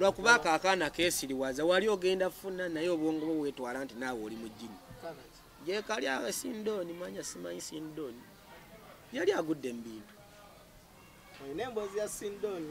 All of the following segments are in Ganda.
lwakubaka akaana kesiriwaza wali ogenda funa naye obwongo bwo wetwala nti naawe oli mu jjini je kali Sindoni manya simanyi Sindoni yali agudde mu bintu Nembozi ya Sindoni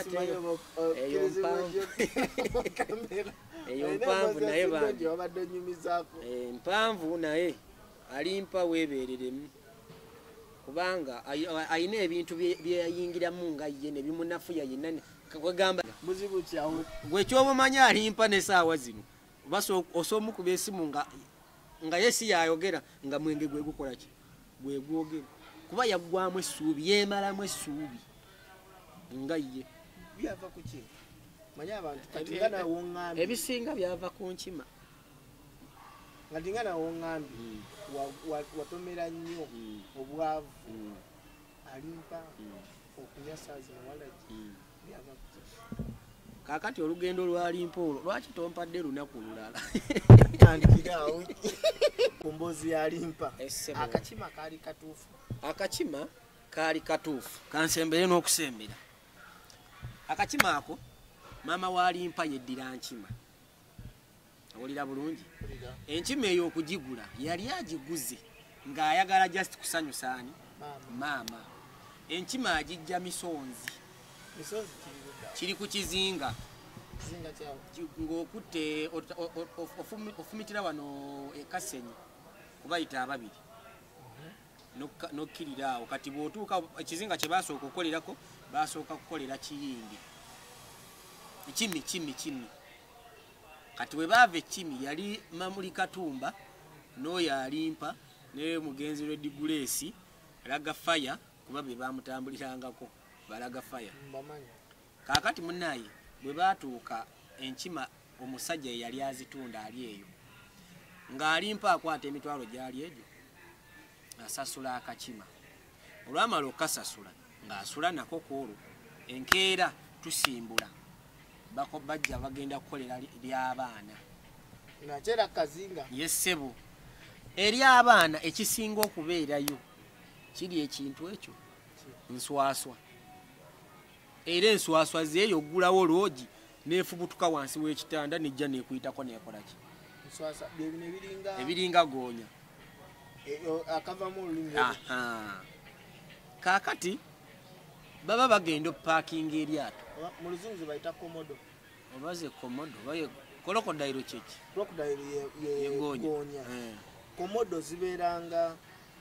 eyo mpanvu naye bangi wabadde nyumizaako mpanvu naye alimpa weebereremu kubanga ayina ebintu byeyayingiramu nga ye ne bimunafuya yenna kwegamba muzibu kyawe gwe kyobumanya alimpa n'essaawa zino osomu ku besimu nga yesi yayogera nga mwenge gwe gukola ki gwe gwogera kuba yaggwamu essuubi yeemalamu essuubi nga ye byava ku ki manya abantu kati nga nawo ngambi ebisinga byava ku nkima kati nga nawo ngambi watomera nnyo obwavu alimpa okunya saazi nawalagi byava ku ki kakati olugendo lwalimpa olwo lwaki tompadde lunaku lulala andikirawo kumbozi yalimpa akakima kaali katuufu akakima kaali katuufu kansembere n'okusembera akakima ako maama walimpa yeddira nkima awulira bulungi enkima eyo okugigula yali agiguze ng'ayagala just kusanyusaani maama enkima agijja misonzi kiri ku kizinga ng'okutte ofumitira wano ekasenyi kubayita ababiri nokkirira awo kati bw'otuuka ekizinga kye basooka okukolerako basooka kukolera kiyingi kimi kati we baava ekimi yali Mamuli Katumba n'oyo alimpa ne mugenzi Red Grace alaga faya kuba be bamutambulirangako balaga faya kakati munnaye bwe batuuka enkima omusajja yali azitunda ali eyo ng'alimpa akwata emitwalo gyali egyo asasula akakima olwamala okasasula ng'asula nako kwolwo enkeera tusimbula bajja bagenda kukolera ly'abaana nakyera kazinga yessebo eri abaana ekisinga okubeerayo kiri ekintu ekyo nswaswa era enswaswa zeeyo oggulawo loogi neefubutuka wansi w'ekitanda nejja neekuyitako neekola ki ebiringa goonya akavamu olulimi kaakati baba bagenda opaakinga eryato mu luzungu bayita komodo obaze komodo baye krokodile kyeki krokodile yegonya komodo ziberanga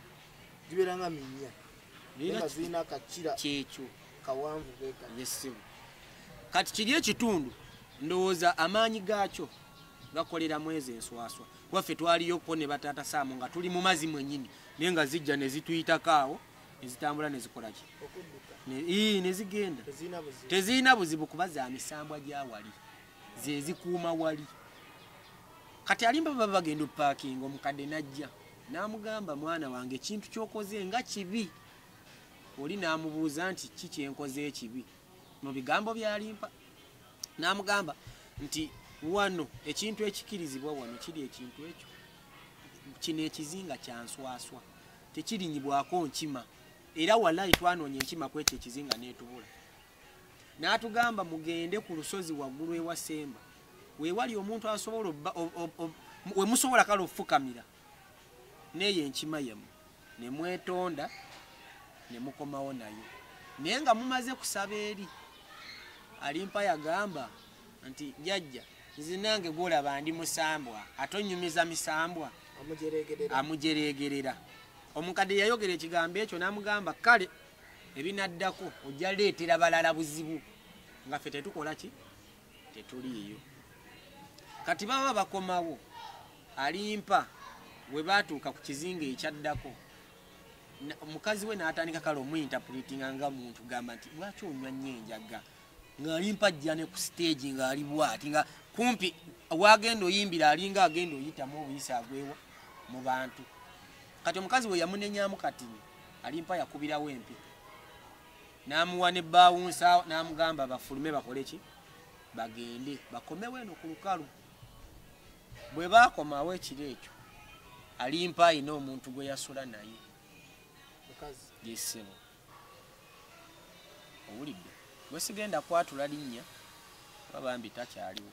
minya nga zina kachira kyekyo kawanvu beka yesibu kati kiri ekitundu ndowooza amaanyi gaakyo gakolera mwezi enswaswa waffe twaliyoko ne batata Saamu nga tuli mu mazzi mwennyini naye nga zijja ne zituyitako awo nezitambula ne zikola ki nezigenda tezirina buzibu kuba za misambwa gya wali ze zikuuma wali kati alimba baba bagenda opaakinga omukadde najja n'amugamba mwana wange ekintu ky'okoze nga kibi oli n'amubuuza nti kiki enkoze ekibi mu bigambo byalimpa n'amugamba nti wano ekintu ekikirizibwa wano kiri ekintu ekyo kino ekizinga kyanswaswa tekirinyibwako nkima era wallahi twanoonya enkima ku ekyo ekizinga n'etubula n'atugamba mugende ku lusozi waggulu ewa Semba weewali omuntu asobola we musobola kale ofukamira neyo enkima yemu ne mwetonda ne mukomawo nayo naye nga mumaze kusaba eri alimpa yagamba nti jjajja nze nange gwolaba ndi musambwa atonyumiza misambwa amujeregerera omukadde yayogera ekigambo ekyo n'amugamba kale ebinaddako ojja leetera balala buzibu nga ffe tetukola ki tetuliiyo kati baba bakomawo alimpa we batuuka ku kizinga ekyaddako omukazi we n'atandika kale omuyintapulitinga nga muntu gamba nti lwaki onywa nnyo enjaga ng'alimpa ajja ne ku stage ng'ali bwati nga kumpi wagenda oyimbira alinga agenda oyitamu obuyisa agwewa mu bantu kati omukazi we yamunenyamu katini alimpa yakubirawo empi n'amuwa ne baawunsa n'amugamba bafulume bakole ki bagende bakomewo eno ku lukalu bwe baakomawo ekiro ekyo alimpa ayina omuntu gwe yasula naye yessebo owulidde gwe sigenda kwatula linnya babambi takyaliwo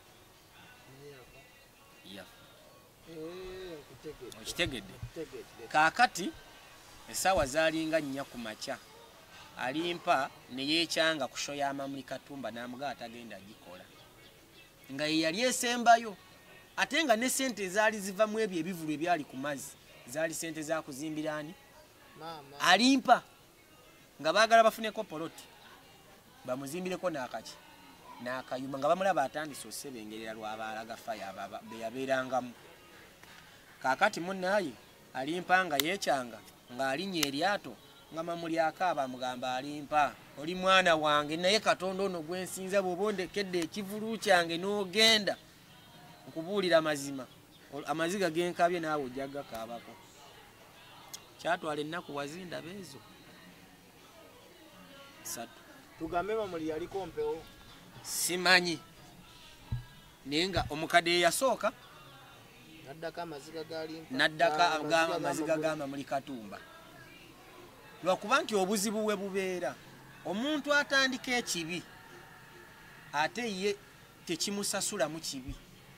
okitegedde kaakati essaawa zaalinga 4 ku makya alimpa ne yeekyanga ku sho y'Amamuli Katumba n'amugaa atagenda agikola nga ye yali esembayo ate nga ne sente ezaali zivamu ebyo ebivulu ebyali ku mazzi zaali sente za kuzimbirani alimpa nga baagala bafuneko poloti bamuzimbireko n'akaki n'akayumba nga bamulaba atandise osebengerera lw'abaalaga faya be yabeerangamu kaakati munnaaye alimpa nga yeekyanga ng'alinya eryato nga Mamuli akaaba amugamba alimpa oli mwana wange naye Katonda ono gwensinza bw'oba ondekedde ekivulu kyange n'ogenda nkubuulira mazima amaziga genkabye naawe ojja gakaabako kyatwala ennaku wazindaba ezo 3 tugambe Mamuli yaliko mpewo simanyi naye nga omukadde ye yasooka naddaka amaziga ga Mamuli Katumba lwakuba nti obuzibu bwe bubeera omuntu atandika ekibi ate ye tekimusasulamu kibi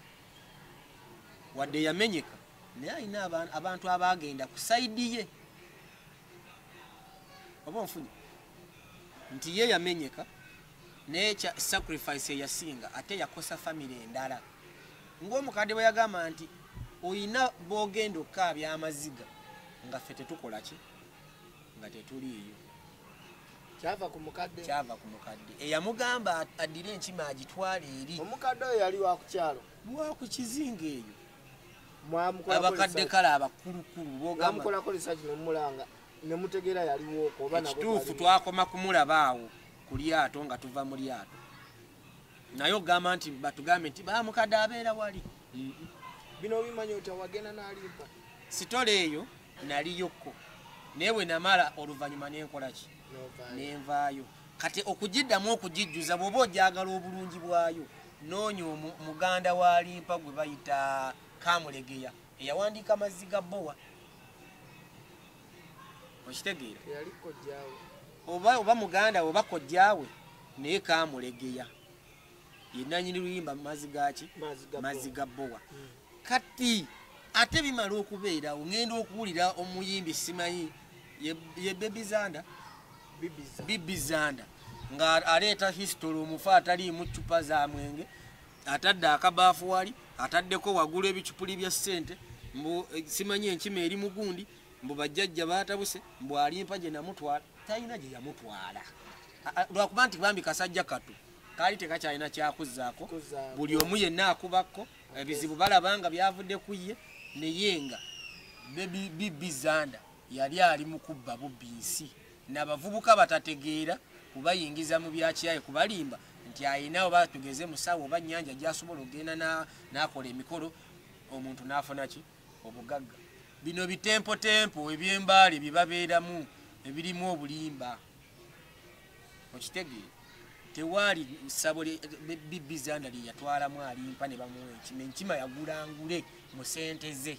wadde yamenyeka naye alina abantu abagenda ku sayidi ye oba nfunye nti ye yamenyeka naye sacrifice yasinga ate yakosa family endala ng'omukadde bwe yagamba nti oyina bogenda okukaabya amaziga nga ffe tetukola ki nga tetuliiyo kyava ku mukadde eyamugamba addire enkima agitwala eri omukadde oyo yali wa ku kyalo wa ku kizinga eyo abakadde kale abakulukulu bogamukolako research nomulanga nemutegeera yaliwo oba ekituufu twakoma kumulaba awo ku lyato nga tuva mu lyato naye ogamba nti batugambe nti bamukadde abeera wali bino bimanyi oti wagenda n'alimpa sitole eyo naliyokko naye bwe namala oluvannyuma nenkolaki nenvaayo kati okugiddamu okugijjuza bw'oba ojagala obulungi bwayo noonya muganda wa limpa gwe bayita Kamulegeya eyawandiika Maziga Bowa okitegeera oba muganda oba kojjaawe naye Kamulegeya ye nannyini luyimba Maziga Bowa kati ate bimala okubeerawo ngenda okuwulira omuyimbi simanyi ye Bibi Zanda nga aleeta history omufa ataliimu ccupa za mwenge atadde akabaafu wali ataddeko waggulu ebicupuli bya ssente mbu simanyi enkima eri mugundi mbu bajjajja baatabuse mbu alimpa gye namutwala talina gye yamutwala lwakuba nti bambi kasajja katu kaali tekakyalina kyakuzzaako buli omu yenna akubako ebizibu balabanga byavudde ku ye naye nga Bibi Zanda yali ali mu kubba bubbi nsi n'abavubuka batategeera kubayingiza mu byakiyaye kubalimba nti ayina oba tugeze musawo oba nnyanja gy'asobola okugenda n'akola emikolo omuntu n'afuna ki obugagga bino bitempotempo eby'embaale bye babeeramu ebirimu obulimba okitegeera tewaali ssabo Bibi Zanda lye yatwalamu alimpa ne bamuwa enkima yagulangule mu sente ze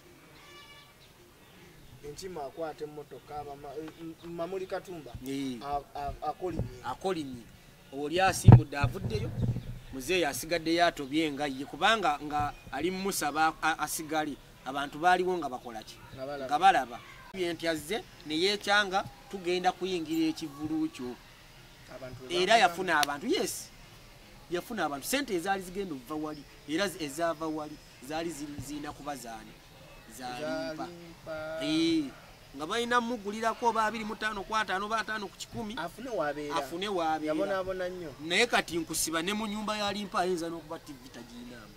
enkima akwata emmotoka Mamuli Katumba akolimye oli asimbudde avuddeyo muzeeyi asigaddeyo atobye nga ye kubanga nga ali mumusaba asigale abantu baaliwo nga bakola ki nga balaba byentyaze ne yeekyanga tugenda kuyingira ekivulu kyo era yafuna abantu yafuna abantu sente ezaali zigenda okuva wali era ezaava wali zaali zirina kuba zaani zalimpa nga balina mugulirako oba 25 ku 5 oba 5 ku 10 afune wabeera naye kati nkusiba ne mu nyumba ya limpa ayinza n'okuba TV tagiyinamu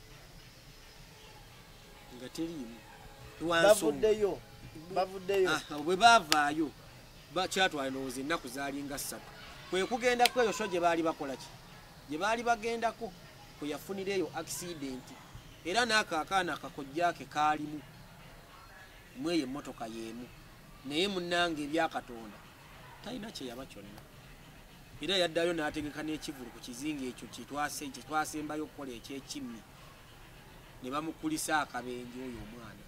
nga teriimu bwe baavaayo kyatwala ndowooza ennaku zaalinga 3 kwe kugendako eyo so gye baali bakola ki gye baali bagendako kwe yafunireyo akisidenti era n'akaakaana akakojjaake kaalimu mweyo emmotoka y'emu naye munnange ebyakatonda talina kye yaba kyonna era yaddayo n'ategeka n'ekivulu ku kizinga ekyo kyetwasembayo okukola ekyekimmi ne bamukulisa akabenje oyo omwana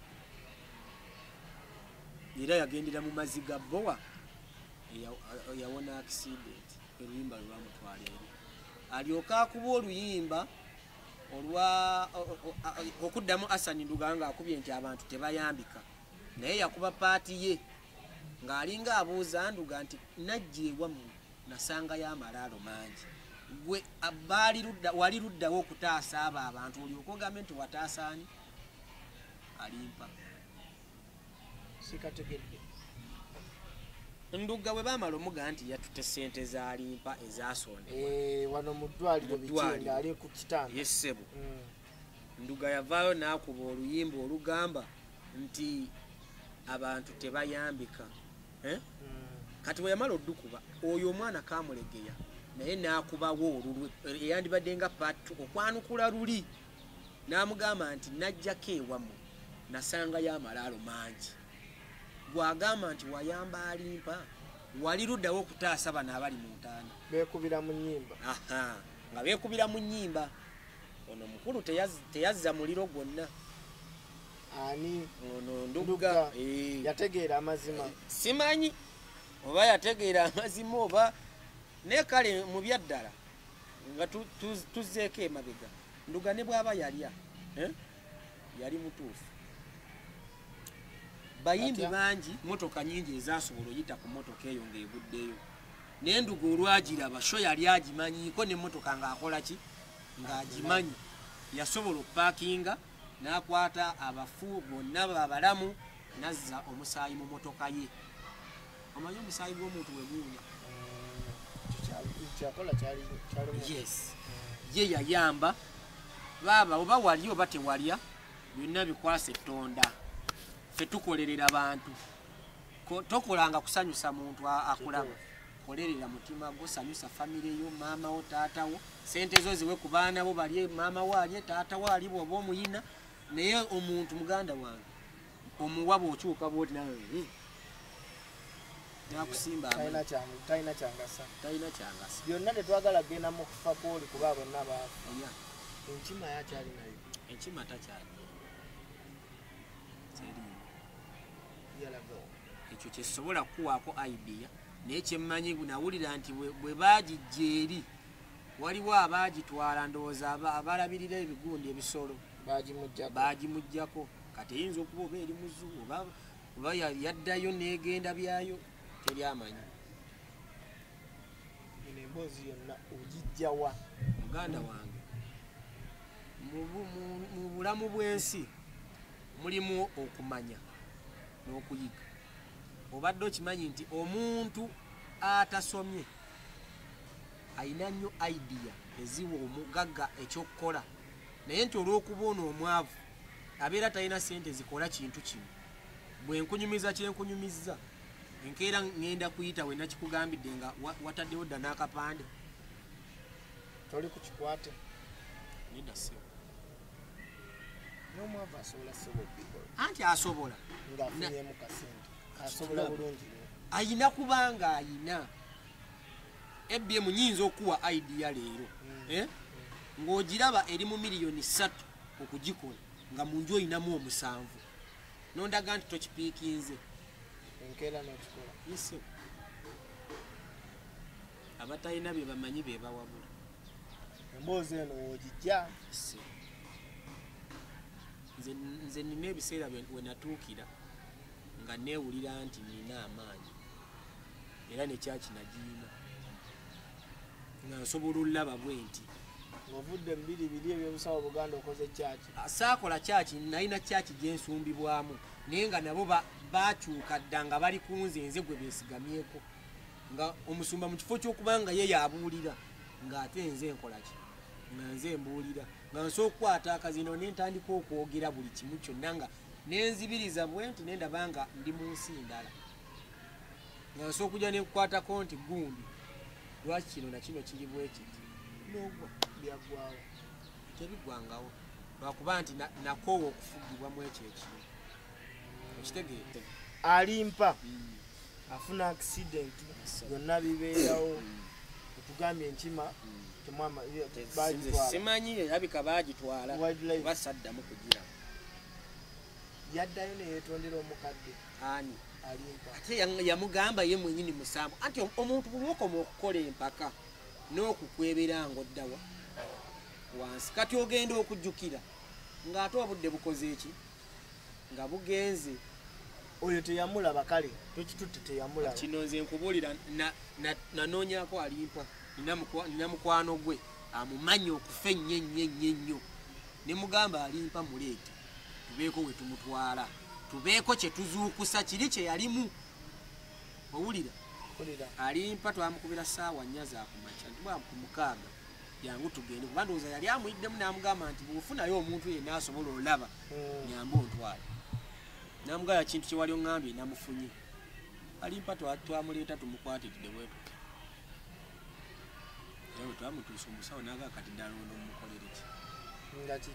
era yagendera mu Maziga Bowa yawona accident oluyimba lwe bamutwala eri alyoka akuba oluyimba olwa okuddamu Asani Nduga nga akubye nti abantu tebayambika naye yakuba paati ye ng'alinga abuuza Nduga nti najja ewammwe nasanga y'amalaalo mangi gwe wali luddawo okutaasa abo abantu olyoka ogambe nti wataasaani alimpa sikategedde Nduga bwe baamala omuga nti yatute ssente z'alimpa ezasonde wano mu ddwaliro bikinga ali ku kitanda yessebo Nduga yavaayo n'akuba oluyimba olugamba nti abantu tebayambika kati bwe yamala oddukuba oyo omwana kamulegeya naye n'akubawo olulwe eyandibadde nga patu okwanukula luli n'amugamba nti najjako ewammwe nasangayo amalaalo mangi gwagamba nti wayamba alimpa wali luddawo okutaasa bano abali mu ntaana beekubira mu nnyimba nga beekubira mu nnyimba ono mukulu teyazza muliro gwonna ani ono Nduga yategeera amazima simanyi oba yategeera amazima oba ne kale mu byaddala nga tuzzeeko emabega Nduga ne bw'aba yalya yali mutuufu bayimbi bangi motoka nyingi ezasobola oyita ku motoka eyo ng'eguddeyo naye Nduga olwagiraba sho yali agimanyiiko n'emmotoka ng'akola ki ng'agimanyi yasobola okupaakinga n'akwata abafu bonna babalamu nazza omusaayi mu motoka ye omanyi omusaayi gw'omuntu we guwunya yes ye yayamba baba oba wali oba tewalya byonna bikwasa ettonda ffe tukolerera abantu tokolanga kusanyusa muntu akulaba kolerera mutima gwo sanyusa famire yo maama wo taata wo sente zo ziwe ku baana bo balye maama walye taata wali bwoba omuyina naye omuntu muganda wange omuwa bw'okyuka bwoti nawe nakusimba talina kyangasa byonna tetwagala genda mu kufa kwoli kuba bonna baafa enkima yakyali nayo enkima takyali ekyo kyesobola kukuwaako idea naye kyemmanyi nawulira nti bwe baagijja eri waliwo abaagitwala ndowooza abalabirira ebigundi ebisolo baagimuggyako kati eyinza okuba oba eri muzu oba yaddayo n'egenda byayo teryamanyi emboozi yonna ogijjawa muganda wange mu bulamu bw'ensi mulimu okumanya n'okuyiga obadde okimanyi nti omuntu atasomye ayina nnyo idea eziwa omugagga ekyokukola naye nti olw'okuba ono omwavu abeera talina sente zikola kintu kino bwe nkunyumiza kyenkunyumizza enkeera ngenda kuyita we nakikugambidde nga wataddewo dda n'akapande toli ku kikwate nedda sebo n'omwavu asobola sebo bikola anti asobola ng'afunyemu kasente asobola bulungi ayina kubanga ayina ebm nyinza okuwa idea leero ng'ogiraba eri mu miliyoni 3 okugikola nga mu nju oyinamu 7 nondaga nti tokipiikinze enkeera n'okikola yese abatalina bye bamanyi be bawabula emboozi eno ogijja nze nina ebiseera we natuukira nga neewulira nti nina amaanyi era nekyaki nagiina nga nsobola olulaba bwe nti ng'ovudde mu biri ebyobusawo Buganda okoze kyaki saakola kyaki nalina kyaki gyensumbibwamu naye nga nabo bakyuka dda nga bali ku nze gwe beesigamyeko nga omusumba mu kifo ky'okuba nga ye yabuulira ng'ate nze nkolaki nga nze mbuulira nga nsobola okukwata akazino nentandika okwogera buli kimu kyonna nga nenzibiriza bwe nti nendaba nga ndi mu nsi ndala nga nsobola okujja nekukwatako nti gundi lwaki kino nakino kiri bwe kiti n'ogwa byaggwawo tebiggwangawo lwakuba nti nakoowa okufugibwamu ekyo ekimu okitegeete alimpa afuna accident byonna bibeerawo otugambye enkima simanyi erabika baagitwala basaddamu kugira yaddayo neyeetondera omukadde ani alimpa ate yamugamba ye mwenyini musanvu anti omuntu bw'okoma okukola empaka n'okukwebera ng'oddawa wansi kati ogenda okujjukira ng'ate obudde bukoze eki nga bugenze oyo teyamulaba kale tekitutte teyamulaba kino nze nkubuulira nanoonyako alimpa nina mukwano gwe amumanyi okufa ennyo ne mugamba alimpa muleete tubeeko we tumutwala tubeeko kye tuzuukusa kiri kye yalimu owulira alimpa twamukubira ssaawa 4 zaakumakya ntibwa ku 6 yangu tugende kuba ndowooza yali amuyiddemu n'amugamba nti bw'ofunayo omuntu yenna asobola olaba nyamba ontwale namugala kintu kye wali oŋŋambye namufunye alimpa twamuleeta tumukwatiridde bwetu era bwe twamutuusa omusawo naga kati ddalondo mumukolere ki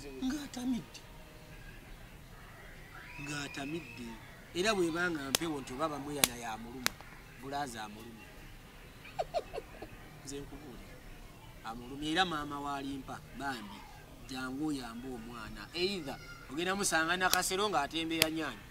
ng'atamidde era bwebanga mpewo nti oba bamweyana yamuluma bulaaza amuluma nze nkubuulira amulumya era maama walimpa bambi jangu oyambe omwana eitha ogenda musanga nakasero ng'atembeya nyaanya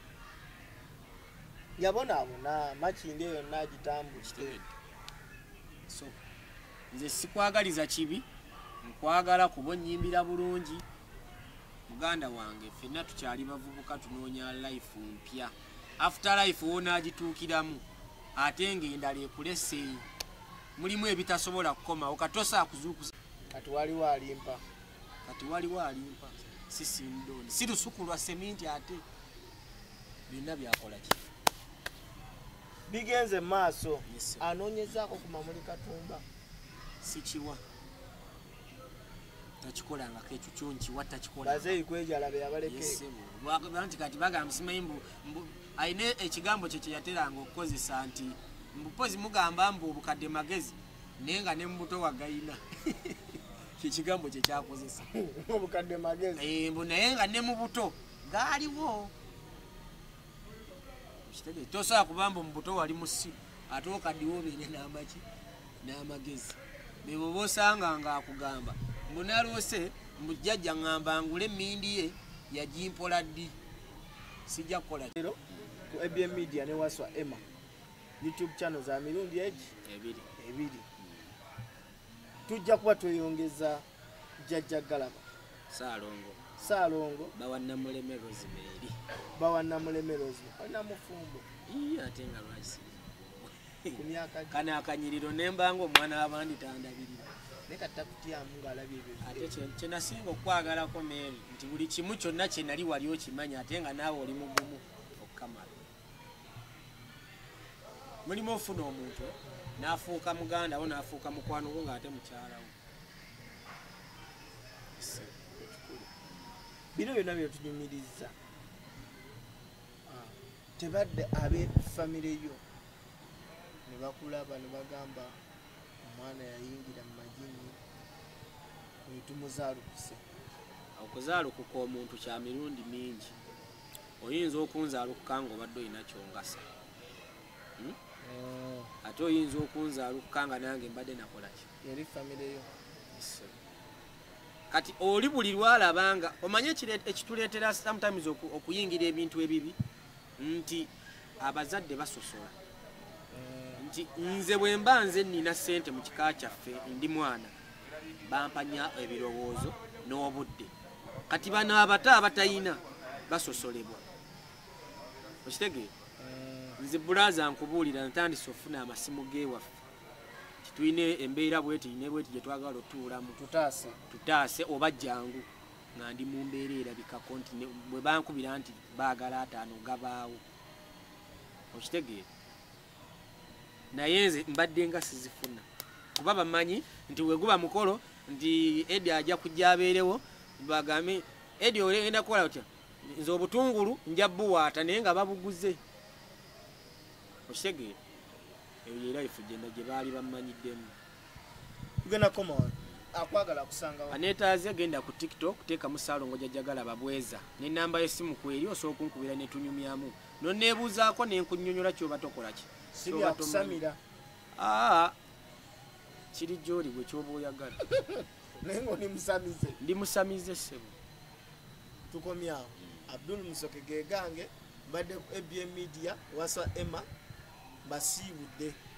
yabonaabona makindi eyo nagitambukite so nze sikwagaliza kibi nkwagala kuba onnyimbira bulungi muganda wange ffenna tukyali bavubuka tunoonya life mpya after life wonaagituukiramu ate ng'endala ekulese mulimu ebitasobola kukomawo katosa akuzuukusa kati waliwo alimpa si simdooni si lusuku lwa seminti ate byonna byakola ki bigenze maaso anoonyezaako ku Mamuli Katumba sikiwa takikolangako ekyo kyonkiwa takikola bazeeyi kwejala be yabaleke nti kati bagamba simanyi ayina ekigambo kye kyeyateranga okukozesa nti mbupozi mugamba mbu obukadde magezi naye nga ne mubuto wagayina kyekigambo kye kyakozesa obukadde magezi mbu naye nga ne mubuto gaaliwo tosobola kubamba omubuto wali musi ate okaddiwo obeere n'amaki n'amagezi bebo bosanga ngaakugamba mbu naloose mujjajja ŋŋamba ngule emmindi ye yagimpola ddi sijja kukola ku ABM Media ne Waswa Emma YouTube channel za mirundi egi ebiri tujja kuba tweyongeza Jjajja Galaba Saalongo bawannamuleme Rosemary olina mufumbo ate nga lwaki ku myaka kana akanyiriro nembanga omwana w'abandi tandabirira nekatakutyamu ng'alabye ebyo ate kyenasinga okwagalako Mary nti buli kimu kyonna kye nali wali okimanya ate nga naawe oli mugumu okukamala mulimu ofuna omuntu n'afuuka muganda wo n'afuuka mukwano gwo ng'ate mukyalawo bino byonna byetunyumiriza tebadde ab'effamire yo ne bakulaba ne bagamba omwana yayingira mu majini netumuzaalukuse okuzaalukuka omuntu kya mirundi mingi oyinza okunzaalukuka ng'obadde olina kyongasa ate oyinza okunzaalukuka nga nange mbadde nakola ki yali famire yo kati oli buli lwalabanga omanye ekituleetera sometimes okuyingira ebintu ebibi nti abazadde basosola nti nze bwe mba nze nina ssente mu kika kyaffe ndi mwana bampanya ebirowoozo n'obudde kati bano abato abatayina basosolebwa okitegeera nze bulaaza nkubuulira natandise ofuna amasimu g'ewaffe kitulina embeera bweti gye twagala otuulamu tutaase oba jangu nga ndi mu mbeera erabikako nti bwe bankubira nti baagala 5 gabaawo okitegeera naye nze mbadde nga sizifuna kuba bamanyi nti weguba mukolo nti Edi ajja kujja abeerewo bagambe Edi ogenda kukola otya nze obutungulu nja buwaata naye nga babuguze okitegeera eyo era ifu genda gye baali bamanyiddemu tugenda komawa akwagala kusanga aneetaaze genda ku TikTok teekamu Saalongo Jjajja Galaba bweza n'ennamba y'essimu kweri osooka okunkubira ne tunyumyamu nonneebuuzaako ne nkunnyonnyola ky'oba tokola ki sibya kusamira kiri gy'oli gwe ky'oba oyagala naye ng'oli musamize ndi musamize ssebo tukomyawo Abdul Musoke gegange mbadde ku ABM Media Waswa Emma basiibudde